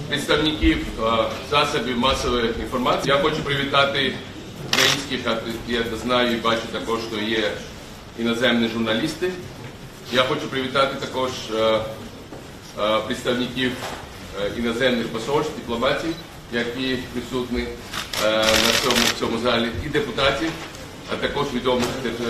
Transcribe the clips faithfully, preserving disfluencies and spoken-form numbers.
представники засобів масової інформації. Я хочу привітати українських, я знаю і бачу також, що є іноземні журналісти. Я хочу привітати також представників іноземних посольств, дипломатів, які присутні на цьому, в цьому залі, і депутатів, а також відомих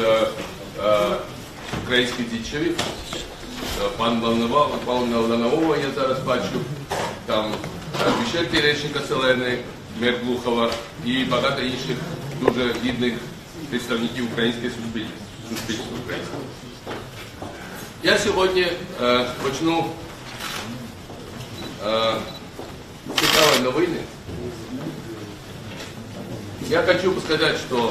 українських діячів. Пан Ланового я зараз бачу, там Мішель Терещенко Селени, мер Глухова і багато інших дуже гідних представників української суспільства українського. Я сьогодні е, почну е, цікаві новини. Я хочу сказать, что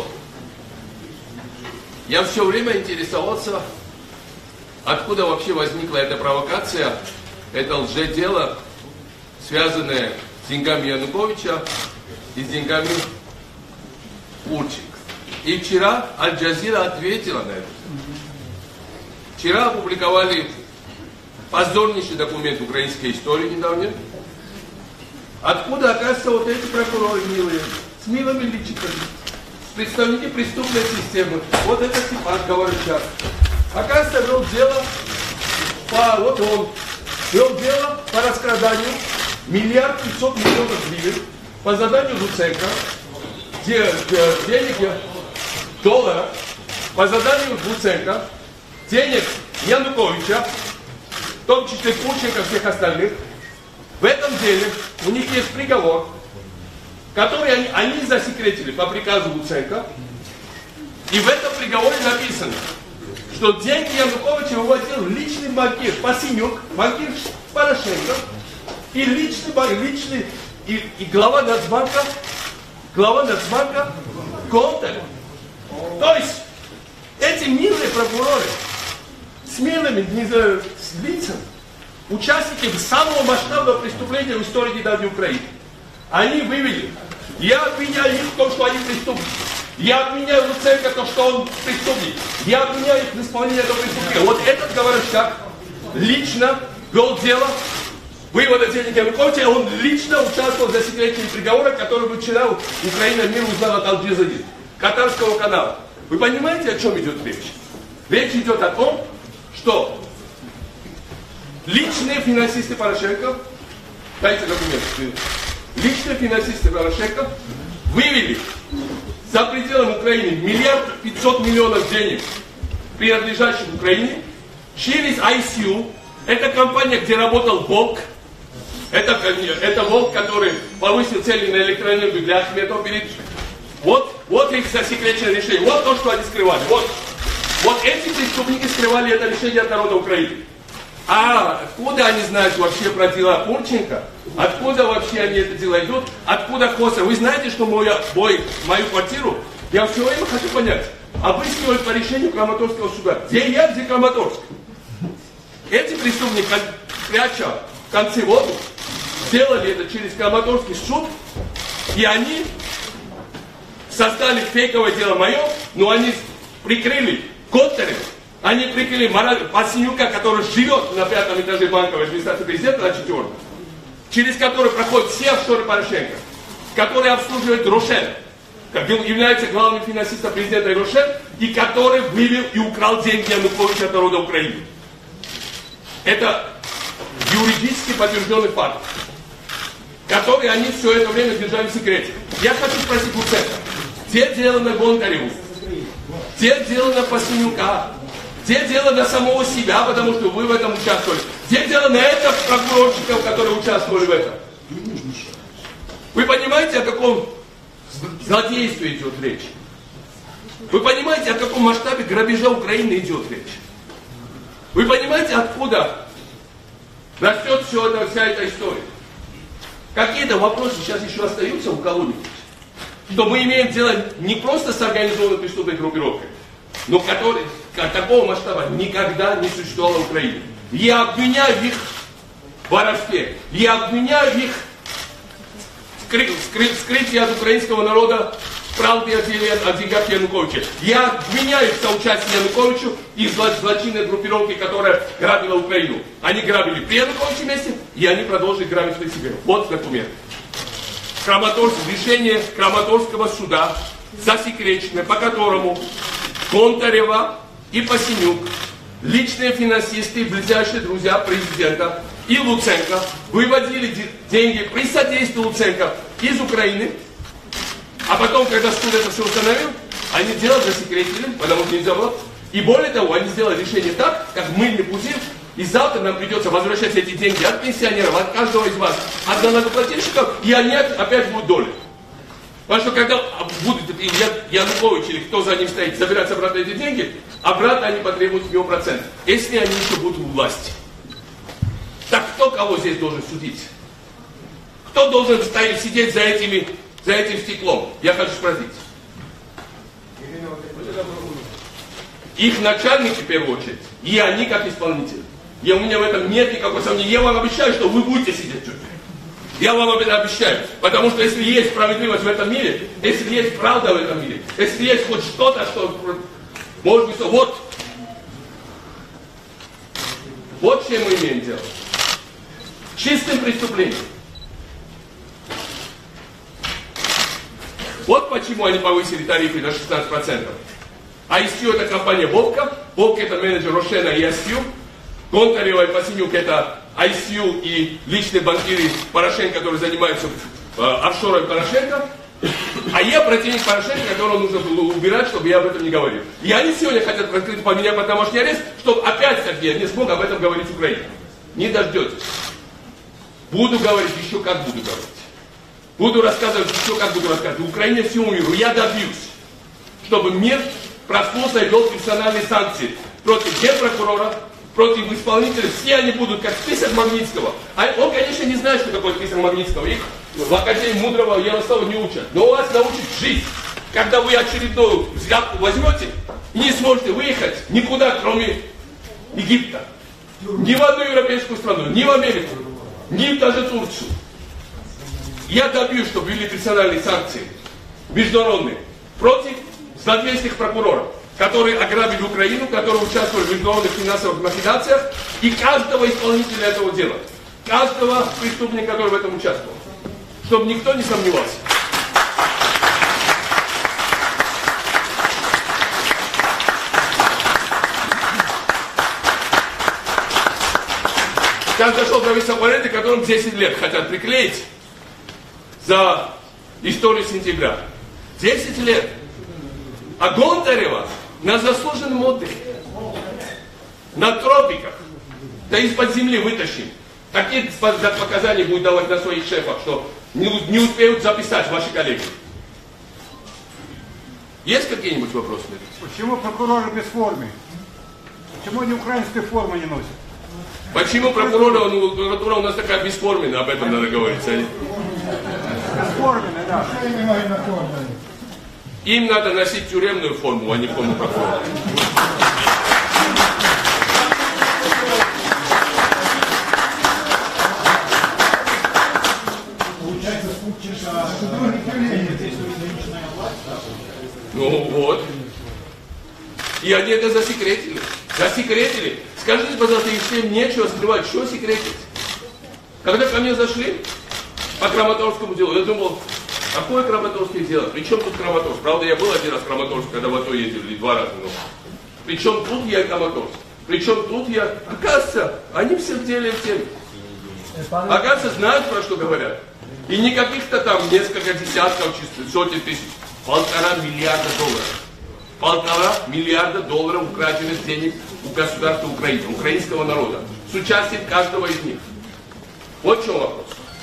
я все время интересовался, откуда вообще возникла эта провокация, это лжедело, связанное с деньгами Януковича и с деньгами Курченко. И вчера Аль-Джазира ответила на это. Вчера опубликовали позорнейший документ украинской истории недавно. Откуда, оказывается, вот эти прокуроры милые, с милыми личиками, представники преступной системы. Вот это типаж Говорчак. Оказывается, вел дело по, вот он, вел дело по раскраданию миллиард пятьсот миллионов гривен по заданию Луценко, где, где денег долларов по заданию Луценко, денег Януковича, в том числе Курченко и всех остальных. В этом деле у них есть приговор, который они, они засекретили по приказу Луценко. И в этом приговоре написано, что деньги Януковича выводил личный банкир Пасинюк, банкир Порошенко, и личный, личный и, и глава Нацбанка, глава Нацбанка Контель. То есть эти милые прокуроры с милыми с лицами, участники самого масштабного преступления в истории недавней Украины. Они вывели. Я обвиняю их в том, что они преступники. Я обвиняю Луценко в том, что он преступник. Я обвиняю их в исполнении этого преступления. Вот этот Говорчак лично вел дело вывода денег Януковича, он лично участвовал в засекречении приговора, который вчера Украина мир узнала от Аль-Джазиры, катарского канала. Вы понимаете, о чем идет речь? Речь идет о том, что личные финансисты Порошенко, дайте документы, личные финансисты Порошенко вывели за пределами Украины миллиард пятьсот миллионов денег, принадлежащих Украине, через ай си ю. Это компания, где работал Волк. Это, это Волк, который повысил цены на электроэнергию для Ахметова. Вот, вот их засекреченное решение. Вот то, что они скрывали. Вот, вот эти преступники скрывали это решение от народа Украины. А откуда они знают вообще про дела Курченко? Откуда вообще они это дело идут? Откуда Коса? Вы знаете, что мой, мой, мою квартиру, я все время хочу понять, обыскивают по решению Краматорского суда. Где я, где Краматорск? Эти преступники, пряча в конце воду, сделали это через Краматорский суд, и они создали фейковое дело мое, но они прикрыли Контарев. Они прикрыли Пасинюка, который живет на пятом этаже банковой администрации президента, на четвертом, через который проходят все офшоры Порошенко, который обслуживает Рошен, является главным финансистом президента Рошен, и который вывел и украл деньги Януковича от народа Украины. Это юридически подтвержденный факт, который они все это время держали в секрете. Я хочу спросить Луценко, где дело на Гонтареву? Где дело на Пасинюка? Где дело на самого себя, потому что вы в этом участвовали? Где дело на этих прокурорщиков, которые участвовали в этом? Вы понимаете, о каком злодействе идет речь? Вы понимаете, о каком масштабе грабежа Украины идет речь? Вы понимаете, откуда растет все это, вся эта история? Какие-то вопросы сейчас еще остаются у кого-нибудь? Что мы имеем дело не просто с организованной преступной группировкой, но который, такого масштаба никогда не существовало в Украине. Я обвиняю их в воровстве. Я обвиняю их в скрытии от украинского народа правды о, деле, о деньгах Януковича. Я обвиняю в соучастии Януковичу и злочинной группировки, которая грабила Украину. Они грабили при Януковиче вместе, и они продолжили грабить при себе. Вот документ. Краматорск, решение Краматорского суда засекреченное, по которому Гонтарева и Пасенюк, личные финансисты и ближайшие друзья президента, и Луценко выводили деньги при содействии Луценко из Украины, а потом, когда суд это все установил, они дело засекретили, потому что нельзя было. И более того, они сделали решение так, как мыльный пузырь, и завтра нам придется возвращать эти деньги от пенсионеров, от каждого из вас, от налогоплательщиков, и они опять будут доли. Потому что когда будет Янукович или кто за ним стоит забирать обратно эти деньги, обратно они потребуют с него процент, если они еще будут у власти. Так кто кого здесь должен судить? Кто должен стоять, сидеть за, этими, за этим стеклом? Я хочу спросить. Их начальники в первую очередь, и они как исполнители. И у меня в этом нет никакого сомнения. Я вам обещаю, что вы будете сидеть в тюрьме. Я вам это обещаю. Потому что если есть справедливость в этом мире, если есть правда в этом мире, если есть хоть что-то, что может быть, вот, вот с чем мы имеем дело. Чистым преступлением. Вот почему они повысили тарифы на шестнадцать процентов. ай эс ю это компания Вовка, Вовка это менеджер Рошена и ай эс ю, Гонтарева и Пасенюк это ай эс ю и личные банкиры Порошенко, которые занимаются э, офшором Порошенко, а я противник Порошенко, которого нужно было убирать, чтобы я об этом не говорил. И они сегодня хотят открыть по меня под домашний арест, чтобы опять Сергей не смог об этом говорить в Украине. Не дождетесь. Буду говорить, еще как буду говорить. Буду рассказывать, еще как буду рассказывать. В Украине всему миру я добьюсь, чтобы мир проснулся и ввел персональные санкции против генпрокурора, против исполнителей. Все они будут как список Магнитского. А он, конечно, не знает, что такое список Магнитского. Их в Академии Мудрого Ярослава не учат. Но у вас научит жизнь. Когда вы очередную взятку возьмете и не сможете выехать никуда, кроме Египта. Ни в одну европейскую страну, ни в Америку, ни даже в Турцию. Я добьюсь, чтобы ввели персональные санкции международные против злодейских прокуроров, которые ограбили Украину, которые участвовали в международных финансовых махинациях, и каждого исполнителя этого дела, каждого преступника, который в этом участвовал, чтобы никто не сомневался. Сейчас дошел правительство планеты, которым десять лет хотят приклеить за историю сентября. десять лет. А Гонтарева на заслуженном отдыхе, на тропиках, да из-под земли вытащим. Какие показания будет давать на своих шефах, что не, не успеют записать ваши коллеги? Есть какие-нибудь вопросы? Почему прокуроры без формы? Почему они украинскую форму не носят? Почему прокурора, прокуратура у нас такая бесформенная, об этом надо говорить. Бесформенная, да. Им надо носить тюремную форму, а не форму прокурора. Ну вот. И они это засекретили. Засекретили. Скажите, пожалуйста, им всем нечего скрывать. Что секретить? Когда ко мне зашли по Краматорскому делу, я думал, какое Краматорское дело? При чем тут Краматорск? Правда, я был один раз в Краматорск, когда в АТО ездили, два раза. Но. При чем тут я Краматорск? При чем тут я? Оказывается, они все в деле в теме. Оказывается, знают, про что говорят. И не каких-то там несколько десятков, сотен тысяч. Полтора миллиарда долларов. Полтора миллиарда долларов украденных денег у государства Украины, украинского народа. С участием каждого из них. Вот в чем вопрос.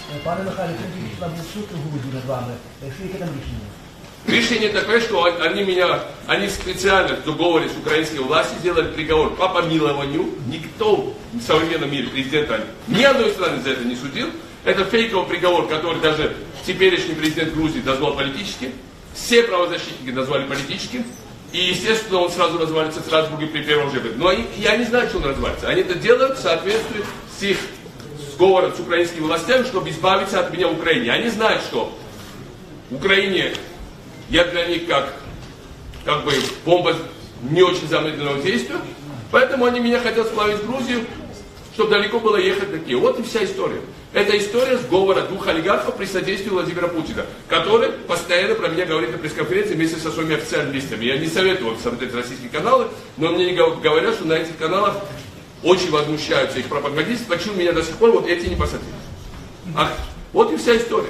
Решение такое, что они меня, они специально в договоре с украинской властью сделали приговор по помилованию. Никто в современном мире президента ни одной страны за это не судил. Это фейковый приговор, который даже теперешний президент Грузии назвал политическим. Все правозащитники назвали политическим. И, естественно, он сразу развалится в Страсбурге при первом же. Но они, я не знаю, что он развалится. Они это делают в соответствии с их сговором с украинскими властями, чтобы избавиться от меня в Украине. Они знают, что в Украине я для них как, как бы бомба не очень замедленного действия, поэтому они меня хотят сплавить в Грузию, чтобы далеко было ехать до Киева. Вот и вся история. Это история сговора двух олигархов при содействии Владимира Путина, который постоянно про меня говорит на пресс-конференции вместе со своими официальными листами. Я не советую вам смотреть российские каналы, но мне говорят, что на этих каналах очень возмущаются их пропагандисты, почему меня до сих пор вот эти не посадили. А, вот и вся история.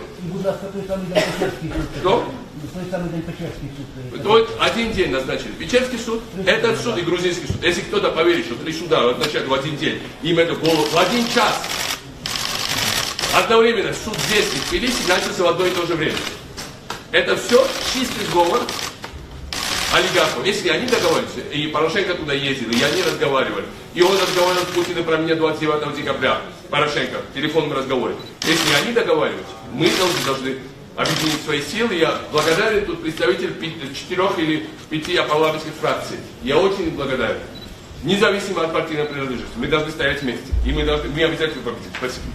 Что? Вот один день назначили. Печерский суд, этот суд и грузинский суд. Если кто-то поверит, что три суда назначают в один день, им это было в один час. Одновременно суд здесь и в Тбилиси начался в одно и то же время. Это все чистый сговор олигархов. Если они договаривались, и Порошенко туда ездил, и они разговаривали, и он разговаривал с Путиным про меня двадцать девятого декабря, Порошенко, в телефонном разговоре. Если они договаривались, мы должны, должны объединить свои силы. Я благодарен тут представитель четырех или пяти парламентских фракций. Я очень благодарен. Независимо от партийной принадлежности. Мы должны стоять вместе. И мы, должны, мы обязательно победим. Спасибо.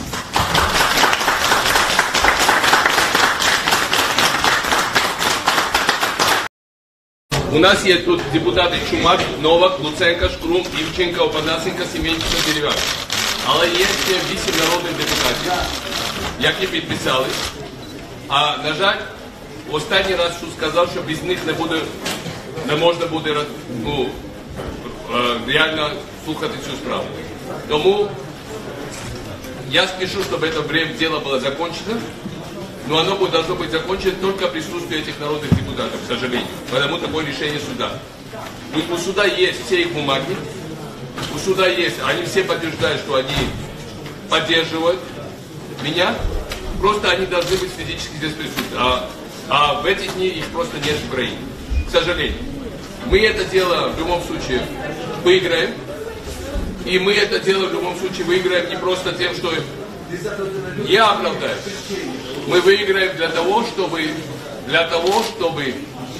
У нас есть тут депутаты Чумак, Новак, Луценко, Шкрум, Івченко, Опанасенко, Семенченко, Дерев'янко. Але є ще вісім народних депутатів, які підписали. А, на жаль, останній раз що сказав, що без них не буде, не можна буде ну, реально слухати цю справу. Тому я спешу, чтобы это время дело было закончено, но оно должно быть закончено только в присутствии этих народных депутатов, к сожалению. Потому такое решение суда. У суда есть все их бумаги, у суда есть, они все подтверждают, что они поддерживают меня, просто они должны быть физически здесь присутствовать. А, а в эти дни их просто нет в Украине, к сожалению. Мы это дело в любом случае выиграем, и мы это дело в любом случае выиграем не просто тем, что я оправдаю. Мы выиграем для того, чтобы, для того, чтобы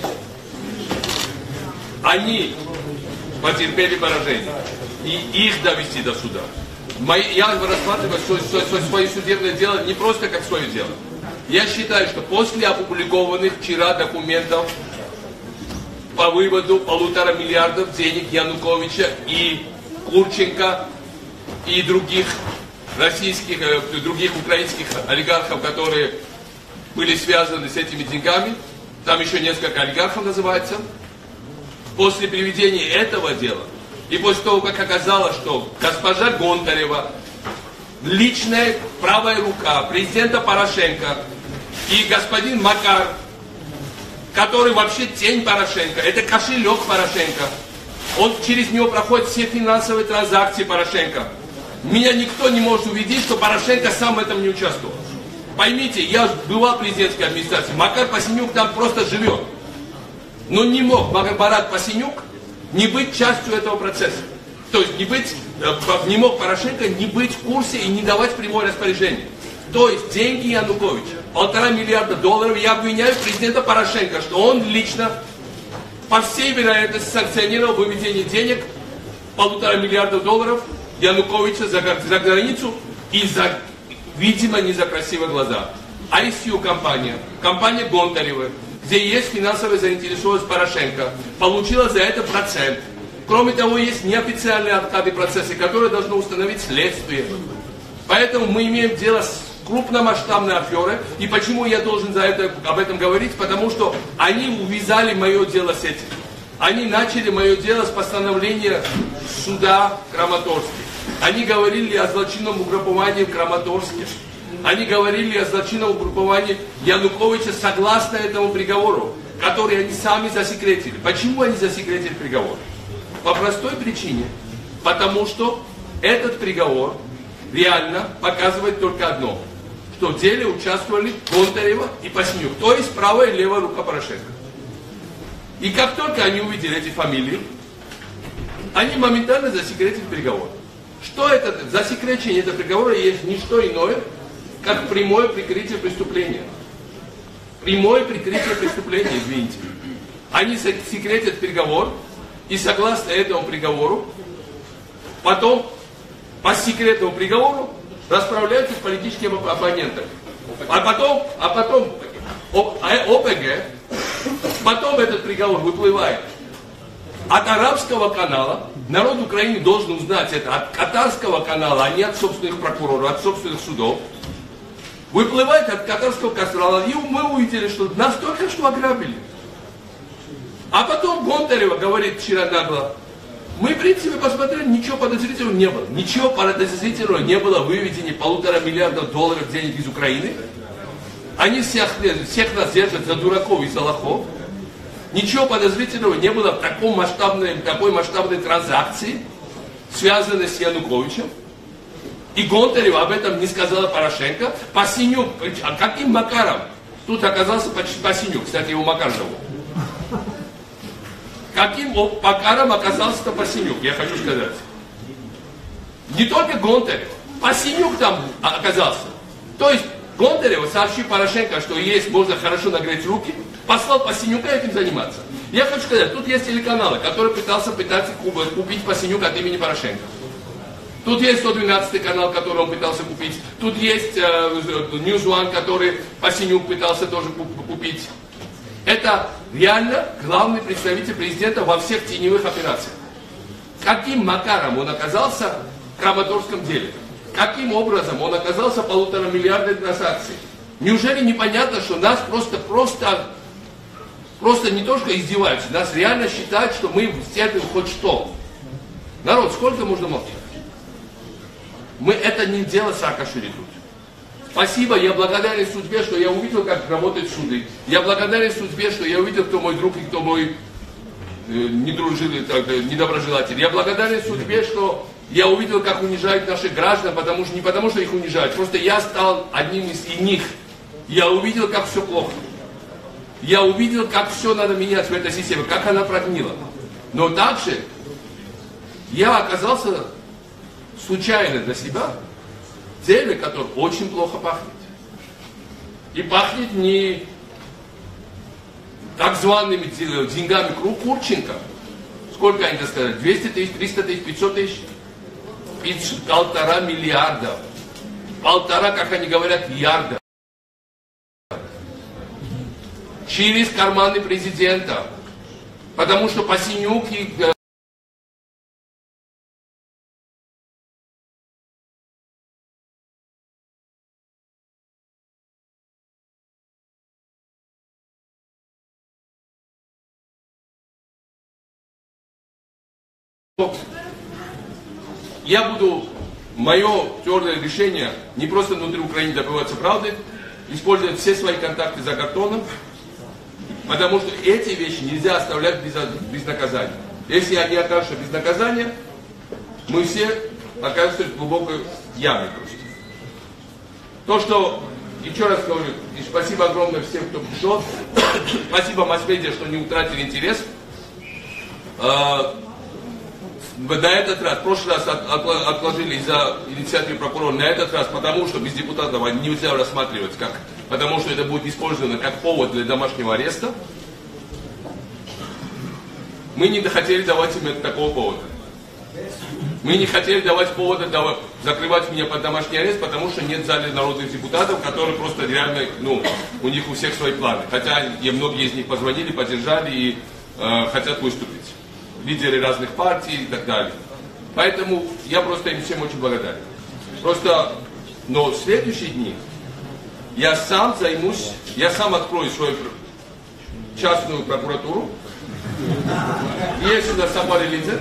они потерпели поражение и их довести до суда. Мои, я рассматриваю свое, свое, свое судебное дело не просто как свое дело. Я считаю, что после опубликованных вчера документов по выводу полутора миллиардов денег Януковича и Курченко и других российских, других украинских олигархов, которые были связаны с этими деньгами, там еще несколько олигархов называется, после приведения этого дела, и после того, как оказалось, что госпожа Гонтарева, личная правая рука президента Порошенко и господин Макар, который вообще тень Порошенко, это кошелек Порошенко, он через него проходит все финансовые транзакции Порошенко. Меня никто не может убедить, что Порошенко сам в этом не участвовал. Поймите, я бывал в президентской администрации, Макар Пасенюк там просто живет. Но не мог Марат Пасенюк не быть частью этого процесса. То есть не, быть, не мог Порошенко не быть в курсе и не давать прямое распоряжение. То есть деньги Януковича, полтора миллиарда долларов, я обвиняю президента Порошенко, что он лично, по всей вероятности, санкционировал выведение денег, полутора миллиардов долларов, Януковича за, за границу и за, видимо, не за красивые глаза. ай эс ю компания, компания Гонтаревой, где есть финансовая заинтересованность Порошенко, получила за это процент. Кроме того, есть неофициальные откаты процесса, которые должны установить следствие. Поэтому мы имеем дело с крупномасштабной аферой. И почему я должен за это, об этом говорить? Потому что они увязали мое дело с этим. Они начали мое дело с постановления суда Краматорска. Они говорили о злочинном угрупповании в Краматорске. Они говорили о злочинном угрупповании Януковича согласно этому приговору, который они сами засекретили. Почему они засекретили приговор? По простой причине. Потому что этот приговор реально показывает только одно. Что в деле участвовали Гонтарева и Пасенюк. То есть правая и левая рука Порошенко. И как только они увидели эти фамилии, они моментально засекретили приговор. Что это? Засекречение этого приговора есть не что иное, как прямое прикрытие преступления. Прямое прикрытие преступления, извините. Они секретят приговор, и согласно этому приговору, потом по секретному приговору расправляются с политическими оппонентами. А потом, а потом ОПГ Потом этот приговор выплывает от арабского канала. Народ Украины должен узнать это от катарского канала, а не от собственных прокуроров, от собственных судов. Выплывает от катарского канала, и мы увидели, что нас только что ограбили. А потом Гонтарева говорит вчера нагло: мы, в принципе, посмотрели, ничего подозрительного не было. Ничего подозрительного не было в выведении полутора миллиардов долларов денег из Украины. Они всех, всех нас держат за дураков и за лохов. Ничего подозрительного не было в такой масштабной, такой масштабной транзакции, связанной с Януковичем. И Гонтарева об этом не сказала Порошенко. Пасинюк, а каким макаром? Тут оказался Пасинюк, кстати, его Макар зовут. Каким макаром оказался-то Пасинюк, я хочу сказать. Не только Гонтарева, Пасинюк там оказался. То есть Гонтарева, сообщив Порошенко, что есть, можно хорошо нагреть руки, послал Пасинюка этим заниматься. Я хочу сказать, тут есть телеканалы, которые пытался пытаться купить Пасинюка от имени Порошенко. Тут есть сто двенадцатый канал, который он пытался купить. Тут есть э, News One, который Пасинюк пытался тоже купить. Это реально главный представитель президента во всех теневых операциях. Каким макаром он оказался в Краматорском деле? Каким образом он оказался в полутора миллиардной транзакции? Неужели непонятно, что нас просто, просто, просто не только издеваются, нас реально считают, что мы терпим хоть что? Народ, сколько можно молчать? Мы это не дело Саакашвили тут. Спасибо, я благодарен судьбе, что я увидел, как работают суды. Я благодарен судьбе, что я увидел, кто мой друг и кто мой э, недоброжелатель. Я благодарен судьбе, что я увидел, как унижают наших граждан, потому что, не потому что их унижают, просто я стал одним из них. Я увидел, как все плохо. Я увидел, как все надо менять в этой системе, как она прогнила. Но также я оказался случайно для себя в деле, которое очень плохо пахнет. И пахнет не так зваными деньгами Курченко. Сколько они сказали? двести тысяч, триста тысяч, пятьсот тысяч? Полтора миллиарда. Полтора, как они говорят, ярда. Через карманы президента. Потому что Пасинюк и я буду, мое твердое решение, не просто внутри Украины добиваться правды, использовать все свои контакты за картоном, потому что эти вещи нельзя оставлять без, без наказания. Если они окажутся без наказания, мы все окажемся в глубокой яме просто. То, что, еще раз говорю, и спасибо огромное всем, кто пришел, спасибо масс-медиа, что не утратили интерес. На этот раз, в прошлый раз от, от, отложили из-за инициативы прокурора, на этот раз, потому что без депутатов нельзя рассматривать, как, потому что это будет использовано как повод для домашнего ареста. Мы не хотели давать им такого повода. Мы не хотели давать повода давать, закрывать меня под домашний арест, потому что нет в зале народных депутатов, которые просто реально, ну, у них у всех свои планы. Хотя и многие из них позвонили, поддержали и э, хотят выступить. Лидеры разных партий и так далее. Поэтому я просто им всем очень благодарен. Просто, но в следующие дни я сам займусь, я сам открою свою частную прокуратуру. Есть у нас Самбари Лидер.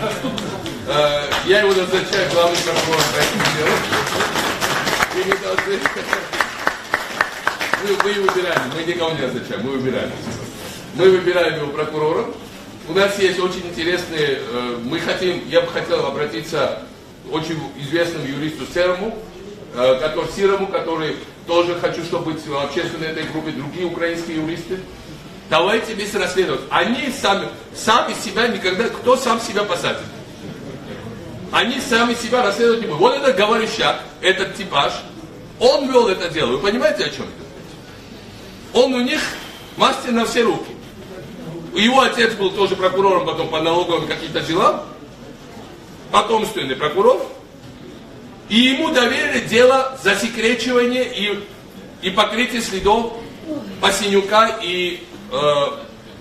Я его назначаю главным прокурором России. Мы, мы выбираем, мы никого не назначаем, мы выбираем. Мы выбираем его прокурором. У нас есть очень интересные, мы хотим, я бы хотел обратиться к очень известному юристу Серому, который, Сирому, который тоже хочу, чтобы быть в общественной этой группе, другие украинские юристы. Давайте вместе расследовать. Они сами, сами себя никогда, кто сам себя посадит? Они сами себя расследовать не будут. Вот этот Говорищак, этот типаж, он вел это дело. Вы понимаете, о чем это? Он у них мастер на все руки. Его отец был тоже прокурором потом по налоговым каким-то делам, потомственный прокурор, и ему доверили дело засекречивания и, и покрытия следов Пасинюка и э,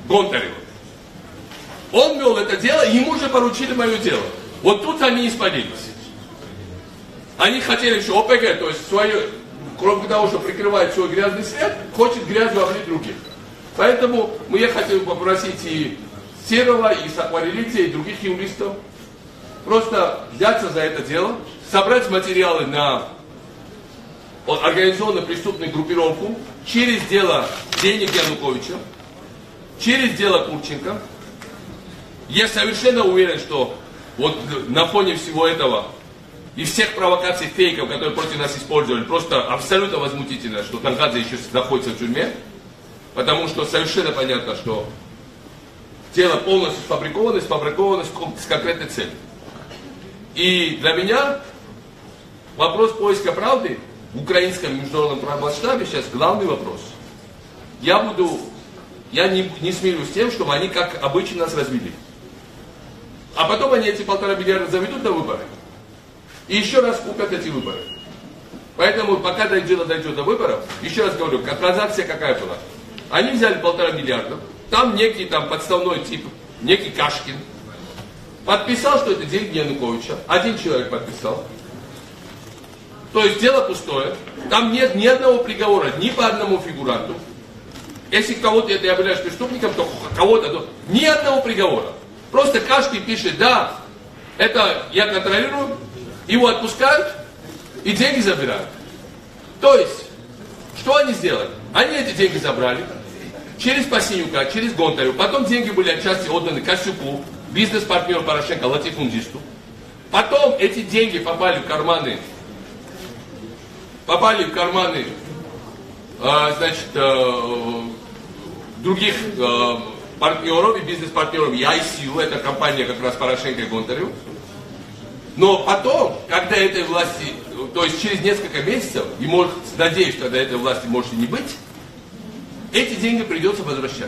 Гонтареву. Он вел это дело, ему же поручили мое дело. Вот тут они и спалились. Они хотели еще ОПГ, то есть свое, кроме того, что прикрывает свой грязный след, хочет грязью облить других. Поэтому мы я хотел попросить и Серова, и Сакварелидзе, и других юристов просто взяться за это дело, собрать материалы на организованную преступную группировку через дело денег Януковича, через дело Курченко. Я совершенно уверен, что вот на фоне всего этого и всех провокаций, фейков, которые против нас использовали, просто абсолютно возмутительно, что Тангадзе еще находится в тюрьме, потому что совершенно понятно, что дело полностью сфабриковано, сфабриковано с конкретной целью. И для меня вопрос поиска правды в украинском международном масштабе сейчас главный вопрос. Я буду, я не, не смирюсь с тем, чтобы они как обычно нас развели. А потом они эти полтора миллиарда заведут на выборы. И еще раз купят эти выборы. Поэтому пока дойдет, дойдет до выборов, еще раз говорю, как транзакция какая была. Они взяли полтора миллиарда, там некий там подставной тип, некий Кашкин, подписал, что это деньги Януковича. Один человек подписал. То есть дело пустое. Там нет ни одного приговора, ни по одному фигуранту. Если кого-то это объявляешь преступником, то кого-то, то ни одного приговора. Просто Кашкин пишет, да, это я контролирую, его отпускают и деньги забирают. То есть, что они сделали? Они эти деньги забрали через Пасенюка, через Гонтареву. Потом деньги были отчасти отданы Косюку, бизнес-партнеру Порошенко, латифундисту. Потом эти деньги попали в карманы, попали в карманы, э, значит, э, других э, партнеров и бизнес-партнеров и ай си ю, это компания как раз Порошенко и Гонтареву. Но потом, когда этой власти, то есть через несколько месяцев, и может, надеюсь, что до этой власти может и не быть, эти деньги придется возвращать.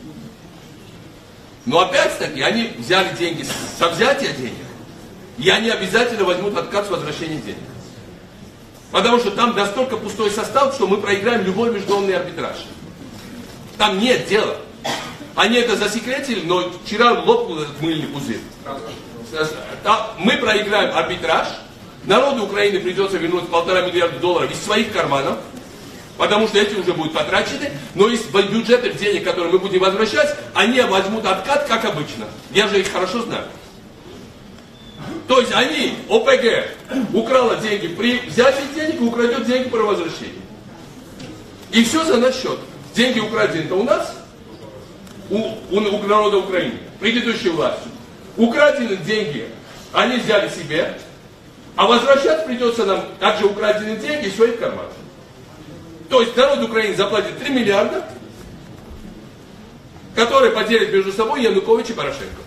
Но опять-таки, они взяли деньги со взятия денег, и они обязательно возьмут откат с возвращения денег. Потому что там настолько пустой состав, что мы проиграем любой международный арбитраж. Там нет дела. Они это засекретили, но вчера лопнул этот мыльный пузырь. Мы проиграем арбитраж, народу Украины придется вернуть полтора миллиарда долларов из своих карманов, потому что эти уже будут потрачены, но из бюджетных денег, которые мы будем возвращать, они возьмут откат, как обычно. Я же их хорошо знаю. То есть они, ОПГ, украла деньги при взятии денег и украдет деньги при возвращении. И все за наш счет. Деньги украдены-то у нас, у, у, у народа Украины, предыдущей властью. Украденные деньги они взяли себе, а возвращать придется нам также украденные деньги из своих карманов. То есть народ Украины заплатит три миллиарда, которые поделят между собой Янукович и Порошенко.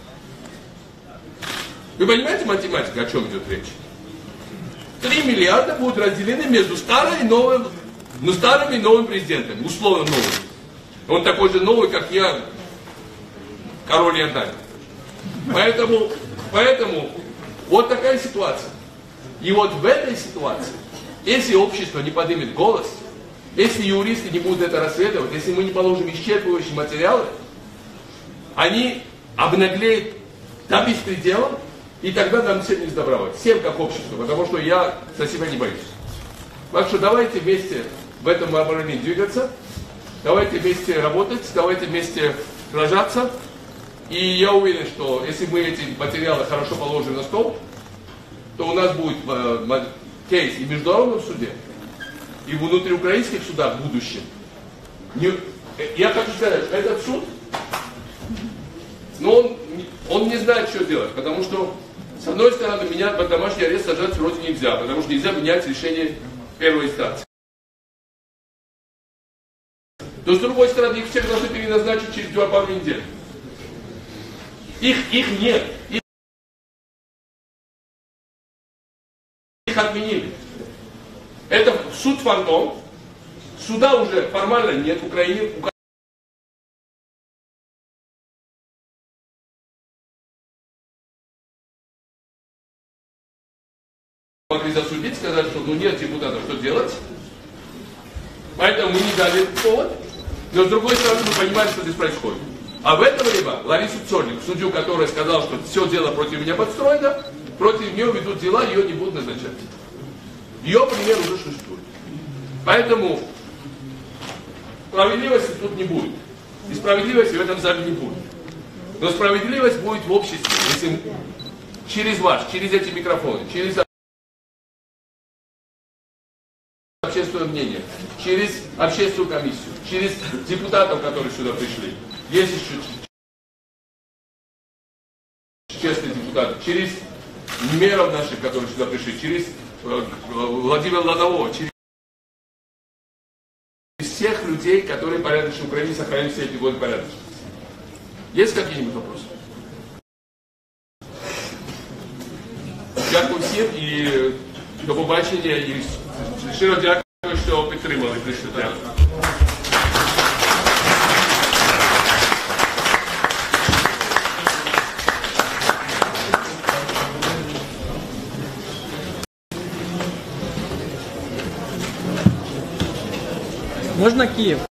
Вы понимаете математику, о чем идет речь? три миллиарда будут разделены между старым и новым, ну, старым и новым президентом, условно новым. Он такой же новый, как я, король Иордании. Поэтому, поэтому вот такая ситуация. И вот в этой ситуации, если общество не поднимет голос, если юристы не будут это расследовать, если мы не положим исчерпывающие материалы, они обнаглеют до беспредела, и тогда нам всем не сдобровать. Всем как общество, потому что я за себя не боюсь. Так что давайте вместе в этом направлении двигаться, давайте вместе работать, давайте вместе сражаться. И я уверен, что если мы эти материалы хорошо положим на стол, то у нас будет э, кейс и в международном суде, и в внутриукраинских судах в будущем. Не, я хочу сказать, этот суд, но он, он не знает, что делать, потому что, с одной стороны, меня под домашний арест сажать вроде нельзя, потому что нельзя менять решение первой инстанции. Но с другой стороны, их всех должны переназначить через два пару недель. Их, их нет. Их, их отменили. Это суд фантом. Суда уже формально нет в Украине. Могли засудить, сказать, что ну нет депутатов, что делать. Поэтому мы не дали повод. Но с другой стороны, мы понимаем, что здесь происходит. А в это время Ларису Цольник, судью, которая сказала, что все дело против меня подстроено, против нее ведут дела, ее не будут назначать. Ее пример уже существует. Поэтому справедливости тут не будет. И справедливости в этом зале не будет. Но справедливость будет в обществе, если через вас, через эти микрофоны, через общественное мнение, через общественную комиссию, через депутатов, которые сюда пришли. Есть еще честные депутаты, через мэров наших, которые сюда пришли, через Владимира Ланового, через всех людей, которые порядочны в Украине, сохранили все эти годы порядочности. Есть какие-нибудь вопросы? Дякую всім і до побачення, і щиро дякую, що підтримали, прийшли. Можна Київ?